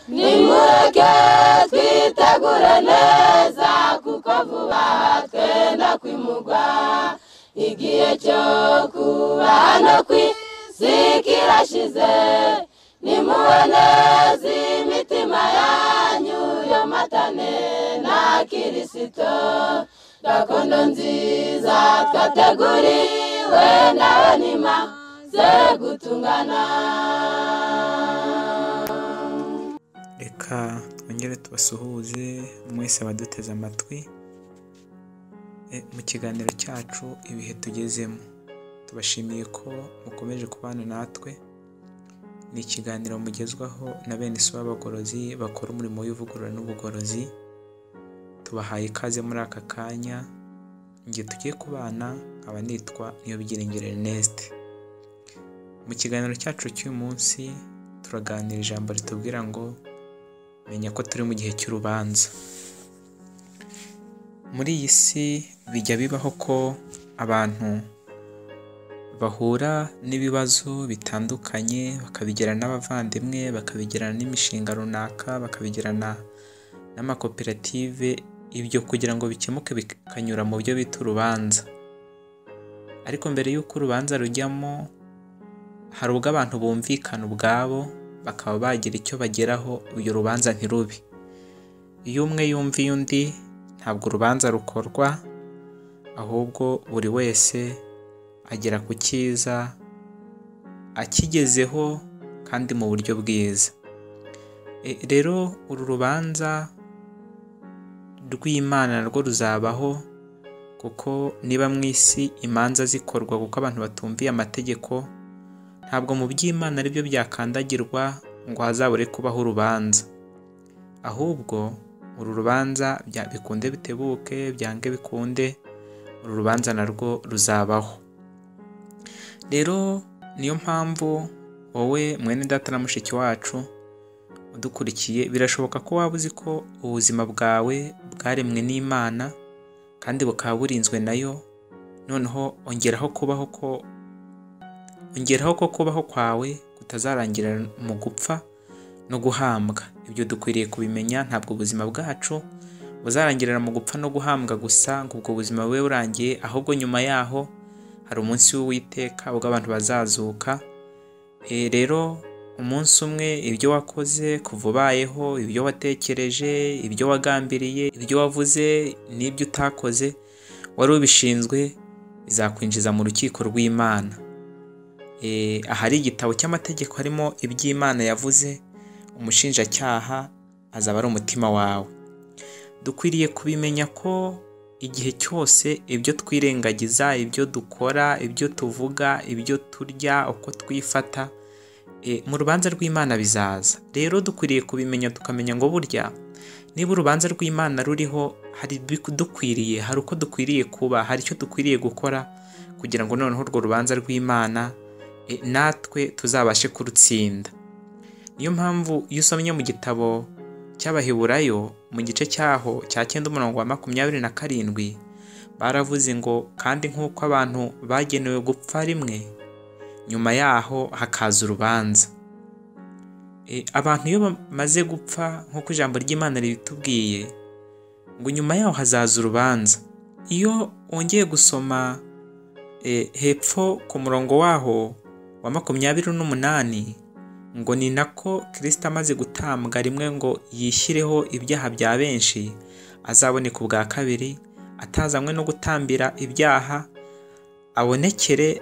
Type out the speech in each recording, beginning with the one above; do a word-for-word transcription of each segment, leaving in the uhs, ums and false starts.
nimureke twitegure neza kuko vuba twenda kwimugwa igihe cyo kuba hano kw'isi kirashize nimuwe neza imitima yanyu yomatane na Kristo gakondo nziza twateguriwe nawe nimaze gutungana. Reka twongere tubasuhuze mwese abaduteze amatwi mu kiganiro cyacu ibihe tugezemo. Tubashimiye ko mukomeje kubana natwe. Ni ikiganiro mugezwaho na bene so b'abagorozi bakora umurimo w'ivugurura n'ubugorozi. Tubahaye ikaze muri aka kanya. Ngiye tugiye kubana nkaba nitwa NIYOBYIRINGIRO Ernest. Mu kiganiro cyacu cy'uyu munsi turaganira ijambo ritubwira ngo menya ko turi mu gihe cy'urubanza. Muri iyi si bijya bibaho ko abantu bahura n'ibibazo bitandukanye, bakabigirana n'abavandimwe, bakabigirana n'imishinga runaka, bakabigirana n'amakoperative, ibyo kugira ngo bikemuke bikanyura mu byo bita urubanza. Ariko mbere y'uko urubanza rujyamo hari ubwo abantu bumvikana ubwabo bakaba bagira icyo bageraho uyu rubanza ntirube. Iyo umwe yumviye undi ntabwo urubanza rukorwa, ahubwo buri wese agera ku cyiza akigezeho kandi mu buryo bwiza. E, rero uru rubanza rw'Imana narwo ruzabaho, kuko niba mu isi imanza zikorwa kuko abantu batumviye amategeko, ntabwo mu by'Imana aribyo byakandagirwa ngo hazabure kubaho urubanza. Ahubwo uru rubanza bikunde bitebuke byange bikunde, uru rubanza narwo ruzabaho. Rero niyo mpamvu wowe mwene data na mushiki wacu udukurikiye, birashoboka ko waba uzi ko ubuzima bwawe bwaremwe n'Imana kandi bukaba burinzwe nayo. Noneho ongeraho kubaho ko ongeraho ko kubaho kwawe kutazarangirira mu gupfa no guhambwa. Ibyo dukwiriye kubimenya. Ntabwo ubuzima bwacu buzarangirira mu gupfa no guhambwa gusa ngo ubwo buzima bube burangiye, ahubwo nyuma yaho hari umunsi w'Uwiteka ubwo abantu bazazuka. E, rero umunsi umwe ibyo wakoze kuva ubayeho, ibyo watekereje, ibyo wagambiriye, ibyo wavuze n'ibyo utakoze, wari ubishinzwe bizakwinjiza mu rukiko rw'Imana. E, ahari igitabo cy'amategeko harimo iby'Imana yavuze, umushinjacyaha azaba ari umutima wawe. Dukwiriye kubimenya ko igihe cyose ibyo twirengagiza, ibyo dukora, ibyo tuvuga, ibyo turya, uko twifata, e, mu rubanza rw'Imana bizaza. Rero dukwiriye kubimenya tukamenya ngo burya niba urubanza rw'Imana ruriho, hari dukwiriye hari uko dukwiriye kuba, hari icyo dukwiriye gukora kugira ngo noneho urwo rubanza rw'Imana e, natwe tuzabashe kurutsinda. Niyo mpamvu iyo usomye mu gitabo cy'Abaheburayo mu gice cyaho cya cyenda umurongo wa makumyabiri na karindwi baravuze ngo kandi nk'uko abantu bagenewe gupfa rimwe, nyuma yaho hakaza urubanza. E, abantu iyo bamaze gupfa nk'uko ijambo ry'Imana ribitubwiye ngo nyuma yaho hazaza urubanza. Iyo wongeye gusoma e, hepfo ku murongo waho wa makumyabiri n'umunani ngo ni nako Kristo amaze gutambwa rimwe ngo yishyireho ibyaha bya benshi, azaboneka ubwa kabiri atazanywe no gutambira ibyaha, abonekere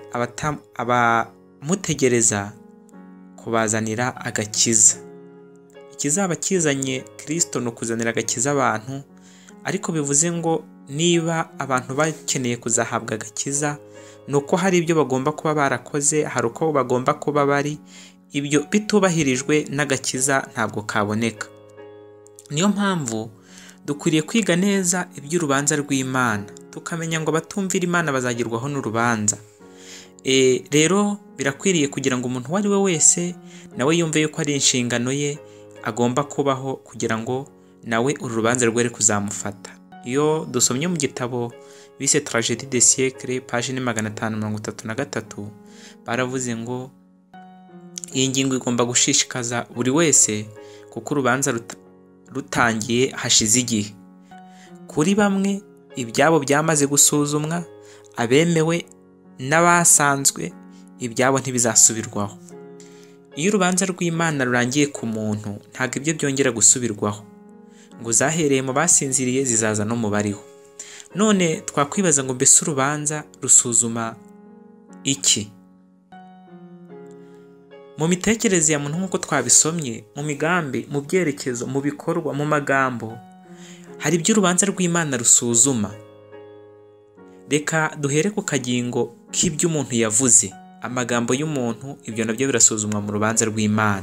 abamutegereza kubazanira agakiza. Ikizaba kizanye Kristo ni ukuzanira agakiza abantu, ariko bivuze ngo niba abantu bakeneye kuzahabwa agakiza, ni uko hari ibyo bagomba kuba barakoze, hari uko bagomba kuba bari, ibyo bitubahirijwe n'agakiza ntabwo kaboneka. Niyo mpamvu dukwiriye kwiga neza iby'urubanza rw'Imana, tukamenya ngo abatumvira Imana bazagirwaho n'urubanza. E, rero birakwiriye kugira ngo umuntu uwo ari we wese nawe yumve yuko ari inshingano ye agomba kubaho kugira ngo nawe uru rubanza rwere kuzamufata. Iyo dusomye mu gitabo bise Tragédie des siècles page magana atanu mirongo itatu na gatatu baravuze ngo iyi ngingo igomba gushishikaza buri wese kuko urubanza ruta, rutangiye hashize igihe. Kuri bamwe ibyabo byamaze gusuzumwa, abemewe n'abasanzwe ibyabo ntibizasubirwaho. Iyo urubanza rw'Imana rurangiye ku muntu ntabwo ibyo byongera gusubirwaho, ngo zahereye mu basinziriye zizaza no mu bariho. None twakwibaza ngo mbese urubanza rusuzuma iki? Mu mitekerereze ya muntu nk'uko twabisomye, mu migambi, mu byerekezo, mu bikorwa, mu magambo, hari ibyo urubanza rw'Imana rusuzuma. Reka duhere ku kagingo k'ibyo umuntu yavuze. Amagambo y'umuntu, ibyo nabyo birasuzumwa mu rubanza rw'Imana.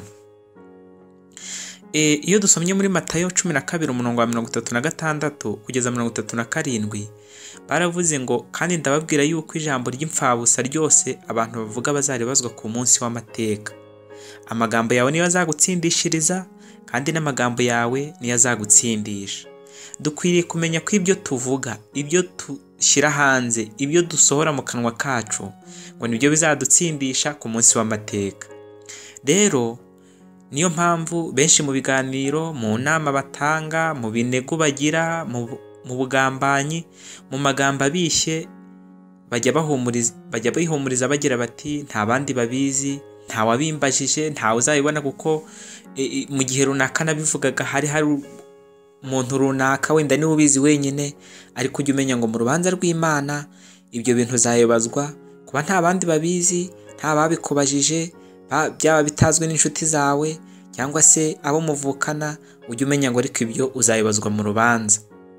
E, iyo dusomye muri Matayo cumi na kabiri umurongo wa mirongo itatu na gatandatu kugeza mirongo itatu na karindwi, baravuze ngo kandi ndababwira yuko ijambo ry'imfabusa ryose abantu bavuga bazaribazwa ku munsi w'amateka. Amagambo yawe niyo azagutsindishiriza, kandi n'amagambo yawe niyo azagutsindisha. Dukwiriye kumenya ko ibyo tuvuga, ibyo dushyira hanze, ibyo dusohora mu kanwa kacu, ngo nibyo bizadutsindisha ku munsi w'amateka. Rero niyo mpamvu benshi mu biganiro, mu nama batanga, mu binego bagira, mu, mu bugambanyi, mu magambo abishye, bajya bahumuriza bajya bihumuriza bagira bati nta bandi babizi, nta wabimbajije, ntawe uzabibona kuko e, e, mu gihe runaka nabivugaga hari hari umuntu runaka wenda niwe ubizi wenyine. Ariko ujya umenya ngo mu rubanza rw'Imana ibyo bintu uzayobazwa kuba nta bandi babizi, nta babikubajije, byaba bitazwi n'inshuti zawe cyangwa se abo muvukana. Ujya umenya ngo ariko ibyo uzayobazwa mu rubanza.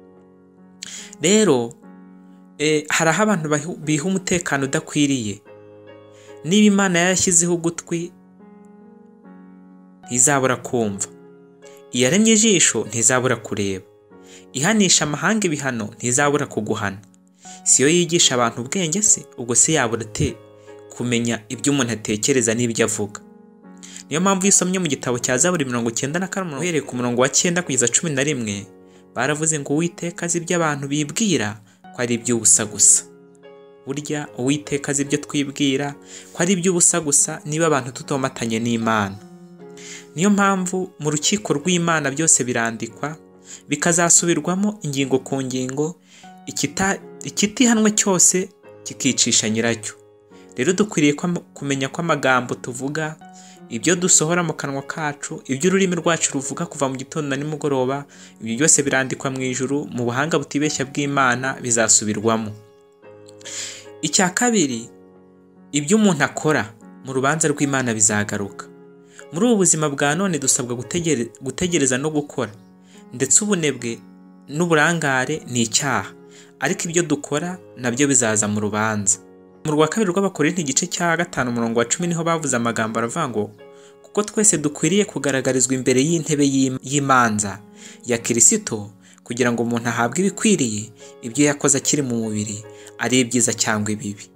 Rero e, hari aho abantu biha umutekano udakwiriye. Niba Imana yarashyizeho ugutwi ntizabura kumva, iyaremye ijisho ntizabura kureba, ihanisha amahanga ibihano ntizabura kuguhana. Si yo yigisha abantu ubwenge se? Ubwo se yabura te kumenya ibyo umuntu atekereza n'ibyo avuga? Niyo mpamvu iyo usomye mu gitabo cya Zaburi mirongo icyenda na kane uhereye ku murongo wa cyenda kugeza cumi na rimwe, baravuze ngo Uwiteka azi ibyo abantu bibwira ko ari iby'ubusa gusa. Burya Uwiteka azi ibyo twibwira ko ari iby'ubusa gusa niba abantu tutomatanye n'Imana. Niyo mpamvu mu rukiko rw'Imana byose birandikwa, bikazasubirwamo ingingo ku ngingo, ikitihanwe cyose kikicisha nyiracyo. Rero dukwiriye kumenya ko amagambo tuvuga, ibyo dusohora mu kanwa kacu, ibyo ururimi rwacu ruvuga kuva mu gitondo na nimugoroba, ibyo byose birandikwa mu ijuru mu buhanga butibeshya bw'Imana, bizasubirwamo. Icya kabiri, ibyo umuntu akora mu rubanza rw'Imana bizagaruka. Muri ubu buzima bwa none dusabwa gutegere, gutegereza no gukora, ndetse ubunebwe n'uburangare ni icyaha, ariko ibyo dukora nabyo bizaza mu rubanza. Mu rwa kabiri rw'Abakorinto igice cya gatanu umurongo wa cumi niho bavuze amagambo aravuga ngo kuko twese dukwiriye kugaragarizwa imbere y'intebe y'imanza ya Kristo, kugira ngo umuntu ahabwe ibikwiriye ibyo yakoze akiri mu mubiri, ari ibyiza cyangwa ibibi.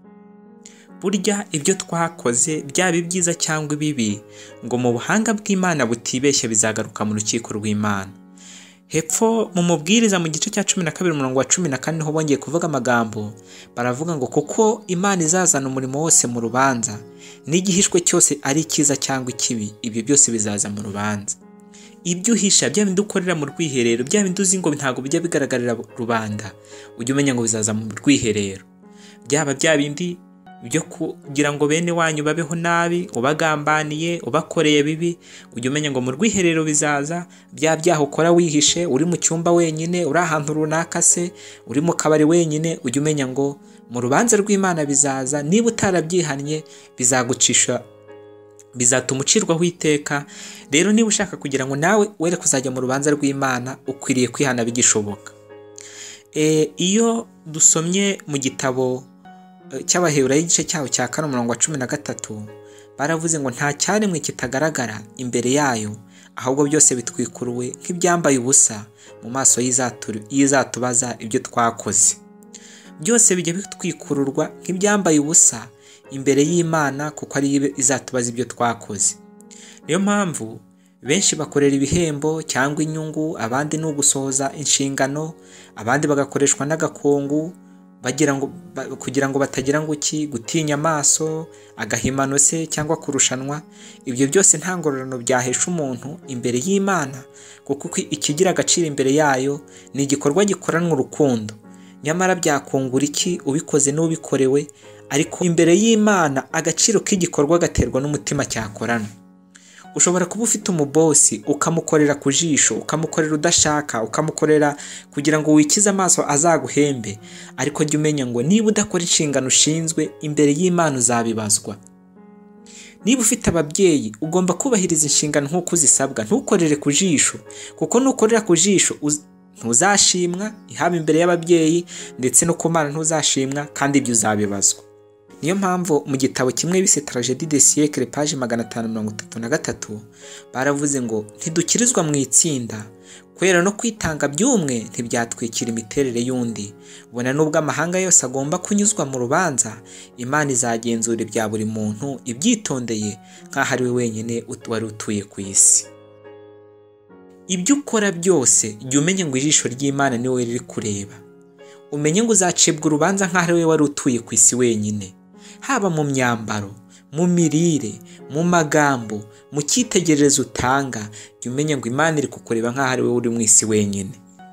Burya ibyo twakoze byaba ibyiza cyangwa ibibi, ngo mu buhanga bw'Imana butibeshya bizagaruka mu rukiko rw'Imana. Hepfo mu mubwiriza mu gice cya cumi na kabiri umurongo wa cumi na kane niho bongeye kuvuga amagambo, baravuga ngo kuko Imana izazana umurimo wose mu rubanza, n'igihishwe cyose ari icyiza cyangwa ikibi, ibyo byose bizaza mu rubanza. Ibyo uhisha, bya bindi ukorera mu rwiherero, bya bindi uzi ngo ntabwo bijya bigaragarira rubanda, ujye umenya ngo bizaza mu rwiherero. Byaba bya bindi byo kugira ngo bene wanyu babeho nabi, ubagambaniye, ubakoreye bibi, ujye umenya ngo mu rwiherero bizaza. Bya byaha ukora wihishe, uri mu cyumba wenyine, uri ahantu runaka se, uri mu kabari wenyine, ujye umenya ngo mu rubanza rw'Imana bizaza. Niba utarabyihannye bizagucisha, bizatuma ucirwaho iteka. Rero niba ushaka kugira ngo nawe were kuzajya mu rubanza rw'Imana, ukwiriye kwihana bigishoboka. E, iyo dusomye mu gitabo cy'Abaheburayo igice cyaho cya kane umurongo wa cumi na gatatu, baravuze ngo nta cyaremwe kitagaragara imbere yayo, ahubwo byose bitwikuruwe nk'ibyambaye ubusa mu maso y'izatubaza ibyo twakoze. Byose bijya bitwikururwa nk'ibyambaye ubusa imbere y'Imana, kuko ari izatubaza ibyo twakoze. Niyo mpamvu benshi bakorera ibihembo cyangwa inyungu, abandi ni ugusohoza inshingano, abandi bagakoreshwa n'agakungu, bagira ngo kugira ngo batagira ngo iki gutinya amaso, agahimano se cyangwa kurushanwa. Ibyo byose nta ngororano byahesha umuntu imbere y'Imana, kuko ikigira agaciro imbere yayo ni igikorwa gikoranwa urukundo. Nyamara byakungura iki ubikoze n'ubikorewe, ariko imbere y'Imana agaciro k'igikorwa gaterwa n'umutima cyakorana. Ushobora kuba ufite umubosi ukamukorera ku jisho, ukamukorera udashaka, ukamukorera kugira ngo wikize amaso azaguhembe, ariko jya umenya ngo niba udakora inshingano ushinzwe imbere y'Imana uzabibazwa. Niba ufite ababyeyi ugomba kubahiriza inshingano nk'uko uzisabwa, ntukorere ku jisho, kuko nukorera ku jisho ntuzashimwa ihaba imbere y'ababyeyi, ndetse no ku Mana ntuzashimwa, kandi ibyo uzabibazwa. Niyo mpamvu mu gitabo kimwe bise Tragédie des siècles page magana atanu mirongo itatu na gatatu baravuze ngo ntidukirizwa mu itsinda, kwera no kwitanga by'umwe ntibyatwikira imiterere y'undi. Ubona nubwo amahanga yose agomba kunyuzwa mu rubanza, Imana izagenzura ibya buri muntu ibyitondeye nk'aho ari we wenyine wari utuye ku isi. Ibyo ukora byose jya umenya ngo ijisho ry'Imana ni wowe riri kureba. Umenye ngo uzacibwa urubanza nk'aho ari we wari utuye ku isi wenyine, haba mu myambaro, mu mirire, mu magambo, mu cyitegererezo utanga. Jya umenya ngo Imana iri kukureba nk'aho ari we uri mu isi wenyine.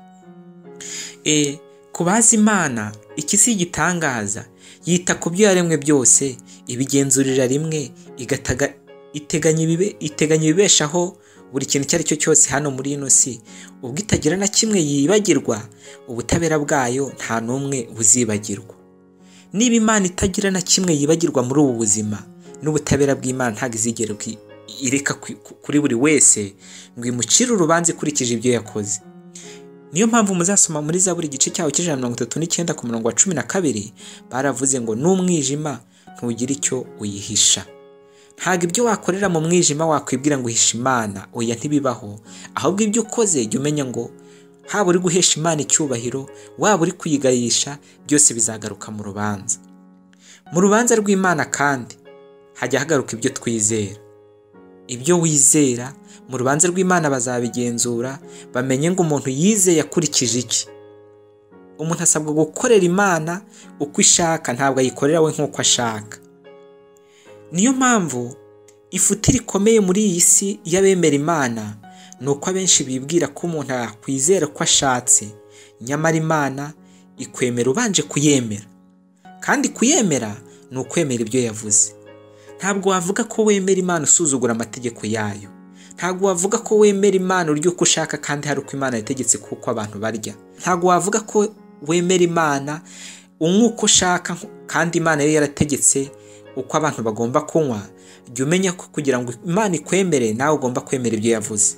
E, kubaza Imana iki si igitangaza, yita ku byo yaremwe byose, ibigenzurira rimwe, igataga iteganya ibibe iteganya ibibeshaho buri kintu icyo ari cyo cyose hano muri ino si, ubwo itagira na kimwe yibagirwa. Ubutabera bwayo nta n'umwe buzibagirwa. Niba Imana itagira na kimwe yibagirwa muri ubu buzima, n'ubutabera bw'Imana ntabwo izigera ireka kuri buri wese ngo imucire urubanza ikurikije ibyo yakoze. Niyo mpamvu muzasoma muri Zaburi igice cyaho cy'ijana na mirongo itatu n'icyenda ku murongo wa cumi na kabiri baravuze ngo n'umwijima ntugira icyo uyihisha. Ntabwo ibyo wakorera mu mwijima wakwibwira ngo uhishe Imana, oya ntibibaho. Ahubwo ibyo ukoze jya umenya ngo haba uri guhesha Imana icyubahiro, waba uri kuyigayisha, byose bizagaruka mu rubanza. Mu rubanza rw'Imana kandi hajya hagaruka ibyo twizera. Ibyo wizera mu rubanza rw'Imana bazabigenzura, bamenye ngo umuntu yizeye akurikije iki. Umuntu asabwa gukorera Imana uko ishaka, ntabwo ayikorera we nk'uko ashaka. Niyo mpamvu ifutiro rikomeye muri iyi si y'abemera Imana ni uko abenshi bibwira ko umuntu yakwizera ko ashatse, nyamara Imana ikwemera ubanje kuyemera, kandi kuyemera ni ukwemera ibyo yavuze. Ntabwo wavuga ko wemera Imana usuzugura amategeko yayo. Ntabwo wavuga ko wemera Imana urya uko ushaka kandi hari uko Imana yategetse kuko abantu barya. Ntabwo wavuga ko wemera Imana unywa uko ushaka kandi Imana yari yarategetse uko abantu bagomba kunywa. Jya umenya ko kugira ngo Imana ikwemere nawe ugomba kwemera ibyo yavuze.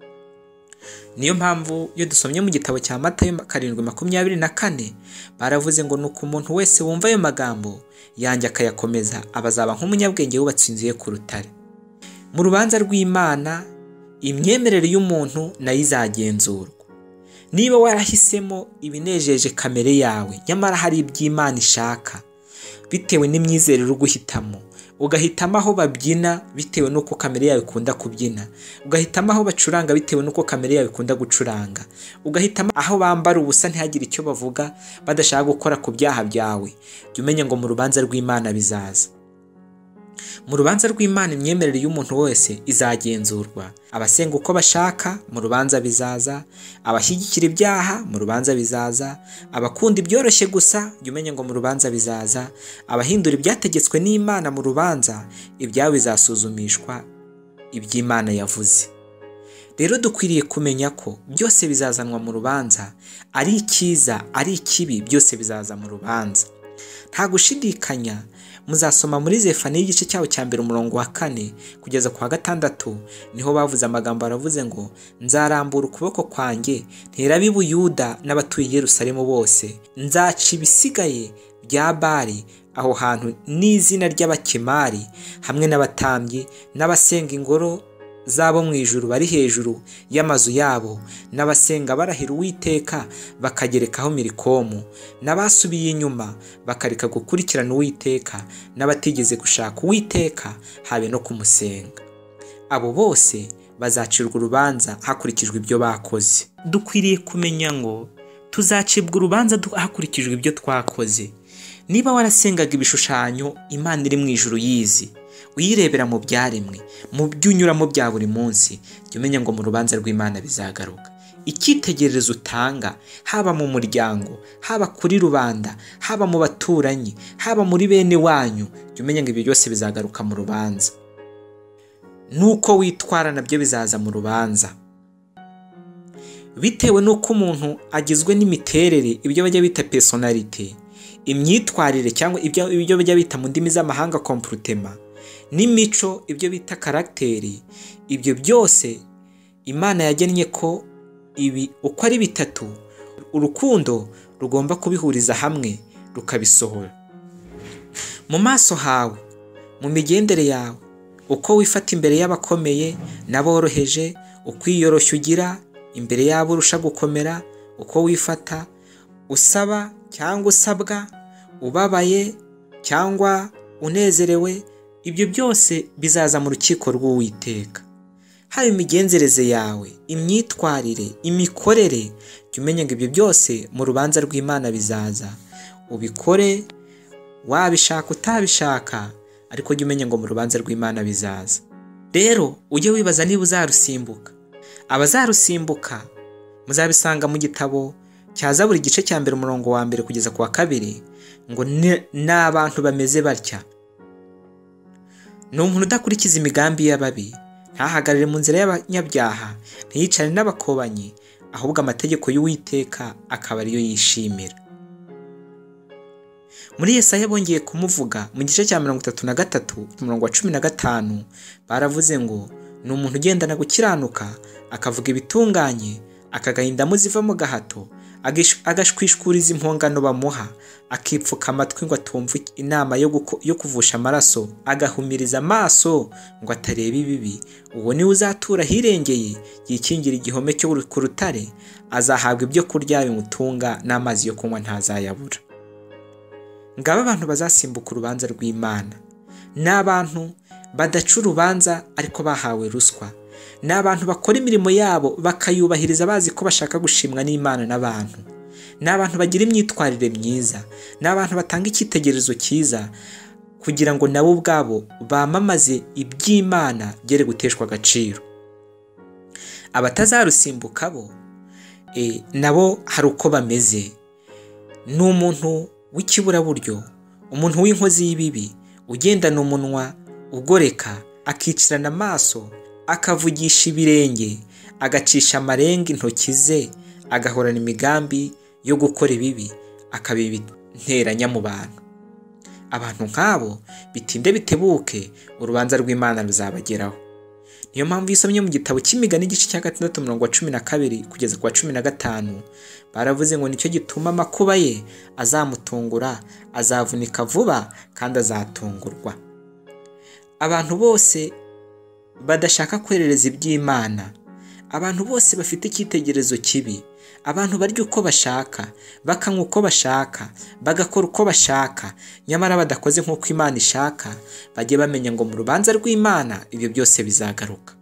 Niyo mpamvu iyo dusomye mu gitabo cya Matayo karindwi makumyabiri na kane baravuze ngo nuko umuntu wese wumva ayo magambo yanjye akayakomeza abazaba nk'umunyabwenge wubatse inzu ye ku rutare. Mu rubanza rw'Imana imyemerere y'umuntu nayo izagenzurwa. Niba warahisemo ibinejeje kamere yawe, nyamara hari iby'Imana ishaka bitewe n'imyizerere uri guhitamo, ugahitamo aho babyina bitewe n'uko kamere yawe ikunda kubyina, ugahitamo aho bacuranga bitewe n'uko kamere yawe ikunda gucuranga, ugahitamo aho bambara ubusa ntihagire icyo bavuga badashaka gukora ku byaha byawe, jya umenya ngo mu rubanza rw'Imana bizaza. Mu rubanza rw'Imana imyemerere y'umuntu wese izagenzurwa. Abasenga uko bashaka mu rubanza bizaza, abashyigikira ibyaha mu rubanza bizaza, abakunda ibyoroshye gusa jya umenya ngo mu rubanza bizaza, abahindura ibyategetswe n'Imana mu rubanza, ibyawe bizasuzumishwa iby'Imana yavuze. Rero dukwiriye kumenya ko byose bizazanwa mu rubanza, ari icyiza ari ikibi byose bizaza mu rubanza. Nta gushidikanya muzasoma muri Zefaniya igice cyaho cya mbere umurongo wa kane kugeza ku wa gatandatu, niho bavuze amagambo baravuze ngo nzarambura ukuboko kwanjye nterabe i Buyuda n'abatuye i Yerusalemu bose, nzaca ibisigaye bya Bali aho hantu n'izina ry'abakemari hamwe n'abatambyi n'abasenga ingoro zabo mu ijuru bari hejuru y'amazu yabo, n'abasenga barahira Uwiteka bakagerekaho milikomu, n'abasubiye inyuma bakareka gukurikirana Uwiteka, n'abatigeze gushaka Uwiteka habe no kumusenga. Abo bose bazacirwa urubanza hakurikijwe ibyo bakoze. Dukwiriye kumenya ngo tuzacibwa urubanza hakurikijwe ibyo twakoze. Niba warasengaga ibishushanyo Imana iri mu ijuru yizi, uyirebera mu byaremwe, mu byunyuramo bya buri munsi, jya umenya ngo mu rubanza rw'Imana bizagaruka. Icyitegererezo utanga, haba mu muryango, haba kuri rubanda, haba mu baturanyi, haba muri bene wanyu, jya umenya ngo ibyo byose bizagaruka mu rubanza. Nuko witwara nabyo bizaza mu rubanza. Bitewe n'uko umuntu agizwe n'imiterere, ibyo bajya bita personality, imyitwarire cyangwa ibyo ibyo bajya bita mu ndimi z'amahanga comportement, n'imico, ibyo bita karagiteri, ibyo byose Imana yagennye ko ibi uko ari bitatu, urukundo rugomba kubihuriza hamwe rukabisohora. Mu maso hawe, mu migendere yawe, uko wifata imbere y'abakomeye n'aboroheje, ukwiyoroshya ugira imbere yabo urusha gukomera, uko wifata usaba cyangwa usabwa, ubabaye cyangwa unezerewe, ibyo byose bizaza mu rukiko rw'Uwiteka. Haba imigenzereze yawe, imyitwarire, imikorere, jya umenya ngo ibyo byose mu rubanza rw'Imana bizaza. Ubikore wabishaka utabishaka, ariko jya umenya ngo mu rubanza rw'Imana bizaza. Rero ujye wibaza niba uzarusimbuka. Abazarusimbuka muzabisanga mu gitabo cya Zaburi igice cya mbere umurongo wa mbere kugeza ku wa kabiri, ngo ni abantu bameze batya. Ni umuntu udakurikiza imigambi y'ababi, ntahagarare mu nzira y'abanyabyaha, ntiyicane n'abakobanyi, ahubwo amategeko y'Uwiteka akaba ariyo yishimira. Muri Yesaya bongeye kumuvuga mu gice cya mirongo itatu na gatatu umurongo wa cumi na gatanu, baravuze ngo ni umuntu ugendana gukiranuka, akavuga ibitunganye, akagahinda muziva mu gahato, agashwishuriza impongano bamuha, akipfuka amatwi ngo atumva inama yo, yo kuvusha amaraso, agahumiriza amaso ngo atareba ibibi. Uwo niwe uzatura hirengeye, yikingira igihome cyo ku rutare, azahabwa ibyo kurya bimutunga, n'amazi yo kunywa ntazayabura. Ngaba abantu bazasimbuka urubanza rw'Imana. Ni abantu badaca urubanza ariko bahawe ruswa. Ni abantu bakora imirimo yabo bakayubahiriza bazi ko bashaka gushimwa n'Imana n'abantu. Ni abantu bagira imyitwarire myiza. Ni abantu batanga icyitegererezo cyiza kugira ngo nabo ubwabo bamamaze iby'Imana byere guteshwa agaciro. Abatazarusimbuka bo e, nabo hari uko bameze. Ni umuntu w'ikiburaburyo, umuntu w'inkozi y'ibibi, ugendana umunwa ugoreka, akicirana amaso, akavugisha ibirenge, agacisha amarenga intoki ze, agahorana imigambi yo gukora ibibi, akabibiteranya mu bantu. Abantu nk'abo bitinde bitebuke urubanza rw'Imana ruzabageraho. Niyo mpamvu isomye mu gitabo cy'Imigani igice cya gatandatu umurongo wa cumi na kabiri kugeza ku wa cumi na gatanu, baravuze ngo nicyo gituma amakuba ye azamutungura, azavunika vuba kandi azatungurwa. Abantu bose badashaka kwerereza iby'Imana, abantu bose bafite icyitegererezo kibi, abantu barya uko bashaka, bakanywa uko bashaka, bagakora uko bashaka, nyamara badakoze nk'uko Imana ishaka, bajye bamenya ngo mu rubanza rw'Imana ibyo byose bizagaruka.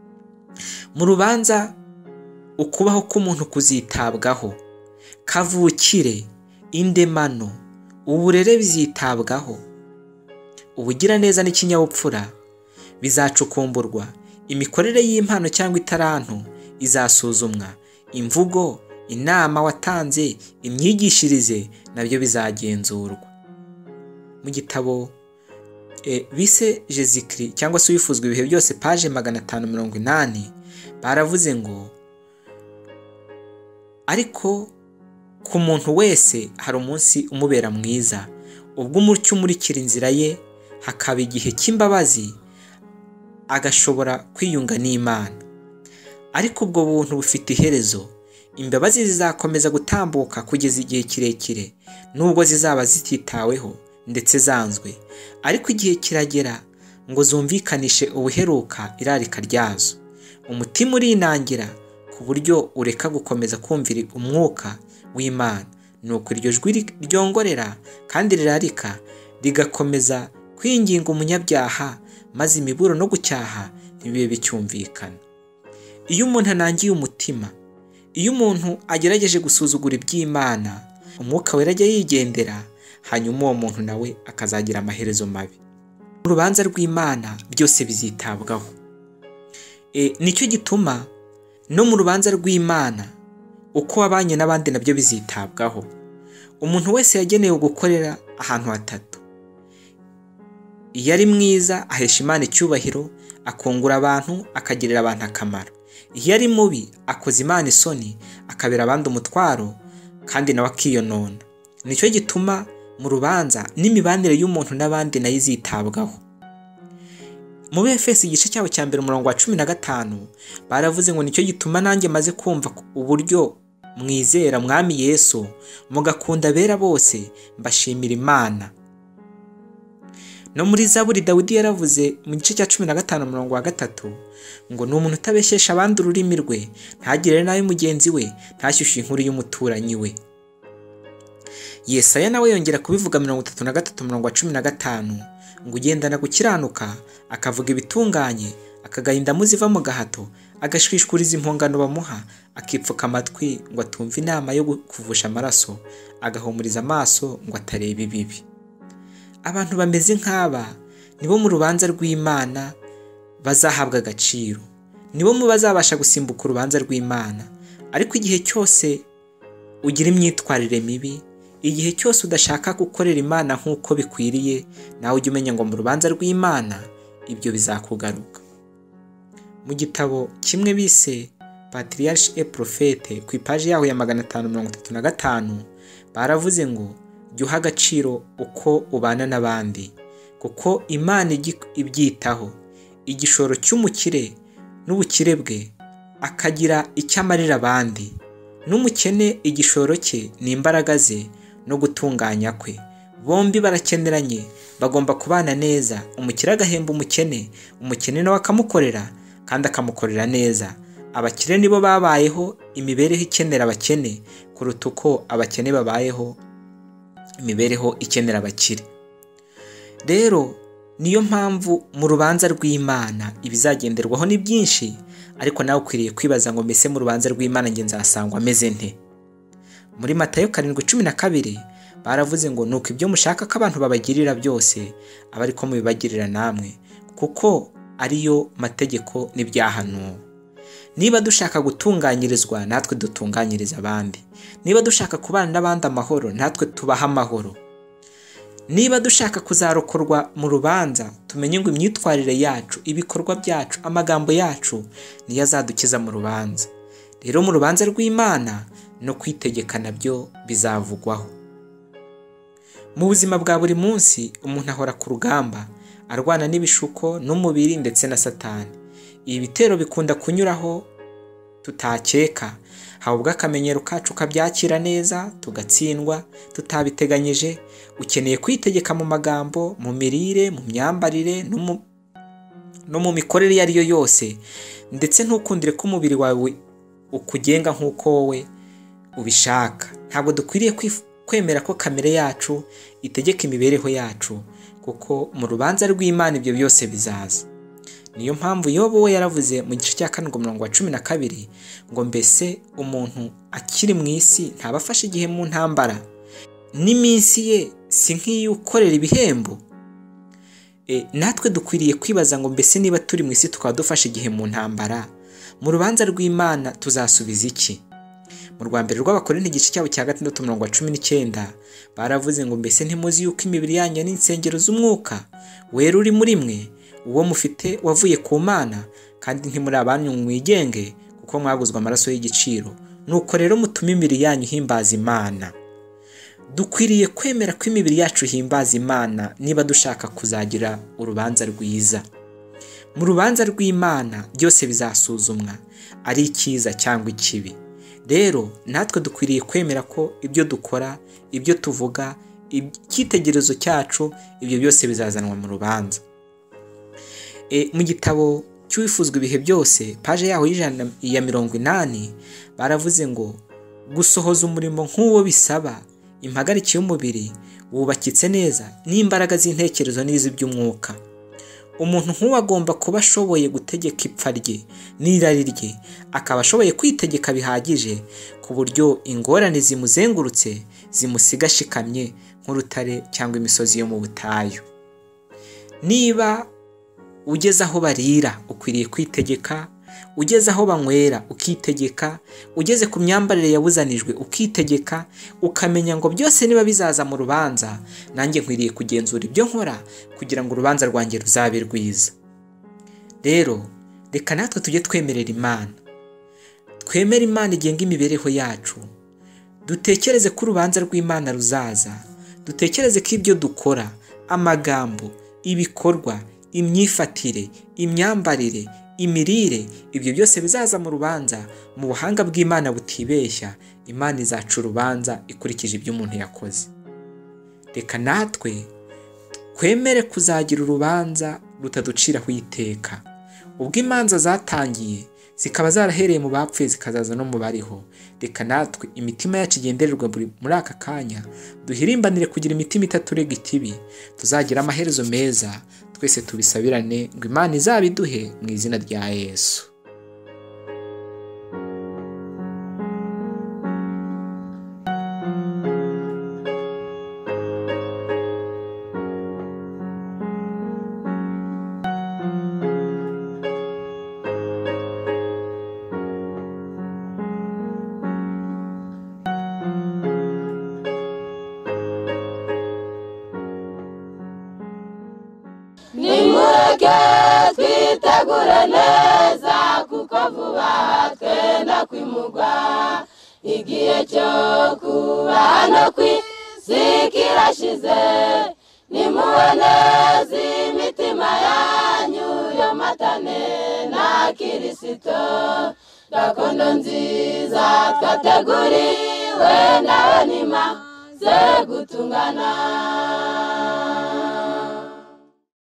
Mu rubanza ukubaho k'umuntu kuzitabwaho, kavukire, indemano, uburere bizitabwaho, ubugiraneza n'ikinyabupfura bizacukumburwa, imikorere y'impano cyangwa itarantu izasuzumwa, imvugo, inama watanze, imyigishirize nabyo bizagenzurwa. Mu gitabo e, bise Jezikiri cyangwa se Uwifuzwa ibihe byose paje magana atanu mirongo inani, baravuze ngo ariko ku muntu wese hari umunsi umubera mwiza, ubwo umucyo umurikira inzira ye, hakaba igihe cy'imbabazi, agashobora kwiyunga n'Imana. Ariko ubwo buntu bufite iherezo. Imbabazi zizakomeza gutambuka kugeza igihe kirekire, nubwo zizaba zititaweho ndetse zanzwe, ariko igihe kiragera ngo zumvikanishe ubuheruka irarika ryazo. Umutima urinangira ku buryo ureka gukomeza kumvira umwuka w'Imana, nuko iryo jwi ryongorera kandi rirarika rigakomeza kwinginga umunyabyaha, maze imiburo no gucyaha ntibibe bicyumvikana. Iyo umuntu anangiye umutima, iyo umuntu agerageje gusuzugura iby'Imana, umwuka wera ajya yigendera, hanyuma uwo muntu nawe akazagira amaherezo mabi. Mu rubanza rw'Imana byose bizitabwaho. E, nicyo gituma no mu rubanza rw'Imana uko wabanye n'abandi nabyo bizitabwaho. Umuntu wese yagenewe gukorera ahantu hatatu. Iyo ari mwiza ahesha Imana icyubahiro, akungura abantu, akagirira abantu akamaro. Iyo ari mubi akoza Imana isoni, akabera abandi umutwaro, kandi nawe akiyonona. Nicyo gituma mu rubanza n'imibanire y'umuntu n'abandi nayo izitabwaho. Mu Befeso igice cyabo cya mbere umurongo wa cumi na gatanu baravuze ngo nicyo gituma nanjye maze kumva uburyo mwizera Mwami Yesu, mugakunda abera bose, mbashimira Imana. No muri Zaburi Dawidi yaravuze mu gice cya cumi na gatanu umurongo wa gatatu ngo ni umuntu utabeshyesha abandi ururimi rwe, ntagire nabi mugenzi we, ntashyushye inkuru y'umuturanyi we. Yesaya nawe yongera kubivuga mirongo itatu na gatatu umurongo wa cumi na gatanu ngo ugendana gukiranuka, akavuga ibitunganye, akagaya indamu ziva mu gahato, agashwishuriza impongano bamuha, akipfuka amatwi ngo atumva inama yo kuvusha amaraso, agahumuriza amaso ngo atareba ibibi. Abantu bameze nk'aba nibo mu rubanza rw'Imana bazahabwa agaciro, nibo mu bazabasha gusimbuka urubanza rw'Imana. Ariko igihe cyose ugira imyitwarire mibi, igihe cyose udashaka gukorera Imana nk'uko bikwiriye, nawe ujye umenya ngo mu rubanza rw'Imana ibyo bizakugaruka. Mu gitabo kimwe bise Patriarche et Prophète ku ipaji yaho ya magana atanu mirongo itatu na gatanu baravuze ngo jya uha agaciro uko ubana n'abandi, kuko Imana ibyitaho. Igishoro cy'umukire n'ubukire bwe akagira icyo amarira abandi, n'umukene igishoro cye ni imbaraga ze no gutunganya kwe. Bombi barakeneranye, bagomba kubana neza. Umukire agahemba umukene, umukene nawe akamukorera kandi akamukorera neza. Abakire nibo babayeho imibereho ikenera abakene kuruta uko abakene babayeho imibereho ikenera abakire. Rero niyo mpamvu mu rubanza rw'Imana ibizagenderwaho ni byinshi, ariko nawe ukwiriye kwibaza ngo mbese mu rubanza rw'Imana nge nzasangwa ameze nte? Muri Matayo karindwi cumi na kabiri baravuze ngo nuko ibyo mushaka ko abantu babagirira byose aba ariko mubibagirira namwe, kuko ariyo mategeko n'ibyahanuwe. Niba dushaka gutunganyirizwa, natwe dutunganyiriza abandi. Niba dushaka kubana n'abandi amahoro, natwe tubaha amahoro. Niba dushaka kuzarokorwa mu rubanza, tumenye ngo imyitwarire yacu, ibikorwa byacu, amagambo yacu niyo azadukiza mu rubanza. Rero mu rubanza rw'Imana no kwitegeka nabyo bizavugwaho. Mu buzima bwa buri munsi umuntu ahora ku rugamba, arwana n'ibishuko n'umubiri ndetse na Satani. Ibi bitero bikunda kunyuraho tutakeka, habwa akamenyero kacu kabyakira neza, tugatsindwa tutabiteganyije. Ukeneye kwitegeka mu magambo, mu mirire, mu myambarire no mu no mu mikorere yari yo yose, ndetse ntukundire ko umubiri wawe ukugenga nk'uko wowe ubishaka. Ntabwo dukwiriye kwemera ko kamere yacu itegeka imibereho yacu, kuko mu rubanza rw'Imana ibyo byose bizaza. Niyo mpamvu Yobu we yaravuze mu gice cya karindwi umurongo wa cumi na kabiri ngo mbese umuntu akiri mu isi ntaba afashe igihe mu ntambara, n'iminsi ye si nk'iy'ukorera ibihembo. E, natwe dukwiriye kwibaza ngo mbese niba turi mu isi tukaba dufashe igihe mu ntambara, mu rubanza rw'Imana tuzasubiza iki? Mu rwa mbere rw'Abakorinto igice cyabo cya gatandatu umurongo wa cumi n'icyenda baravuze ngo mbese ntimuzi yuko imibiri yanyu ari insengero z'umwuka wera uri muri mwe, uwo mufite wavuye ku Mana, kandi ntimuri abanyu mwigenge, kuko mwaguzwe amaraso y'igiciro. Nuko rero mutume imibiri yanyu ihimbaza Imana. Dukwiriye kwemera ko imibiri yacu ihimbaza Imana niba dushaka kuzagira urubanza rwiza. Mu rubanza rw'Imana byose bizasuzumwa, ari icyiza cyangwa ikibi. Rero natwe dukwiriye kwemera ko ibyo dukora, ibyo tuvuga, icyitegererezo cyacu, ibyo byose bizazanwa mu rubanza. E, mu gitabo cy'uwifuzwa ibihe byose paje yaho y'ijana ya mirongo inani baravuze ngo gusohoza umurimo nk'uwo bisaba impagarike y'umubiri wubakitse neza n'imbaraga z'intekerezo n'iz'iby'umwuka. umuntu nk'uwo agomba kuba ashoboye gutegeka ipfa rye n'irari rye, akaba ashoboye kwitegeka bihagije ku buryo ingorane zimuzengurutse zimusiga ashikamye nk'urutare cyangwa imisozi yo mu butayu. Niba ugeze aho barira ukwiriye kwitegeka, ugeze aho banywera ukitegeka, ugeze ku myambarire yabuzanijwe ukitegeka, ukamenya ngo byose niba bizaza mu rubanza, nanjye nkwiriye kugenzura ibyo nkora kugira ngo urubanza rwanjye ruzabe rwiza. Rero reka natwe tujye twemerera Imana, twemere Imana igenga imibereho yacu, dutekereze ko urubanza rw'Imana ruzaza, dutekereze ko ibyo dukora, amagambo, ibikorwa, imyifatire, imyambarire, imirire, ibyo byose bizaza mu rubanza. Mu buhanga bw'Imana butibeshya, Imana izaca urubanza ikurikije ibyo umuntu yakoze. Reka natwe twemere kuzagira urubanza rutaduciraho iteka. Ubwo imanza zatangiye zikaba zarahereye mu bapfuye zikazaza no mu bariho, reka natwe imitima yacu igendererwa muri aka kanya, duhirimbanire kugira imitima itaturega ikibi, tuzagira amaherezo meza. Twese tubisabirane ngo Imana izabiduhe mu izina rya Yesu. Nimureke twitegure neza kuko vuba twenda kwimurwa, igihe cyo kubaho no ku isi kirashize. Nimuwe neza imitima yanyu yomatane na Kristo, gakondo nziza twateguriwe nawe nimaze gutungana.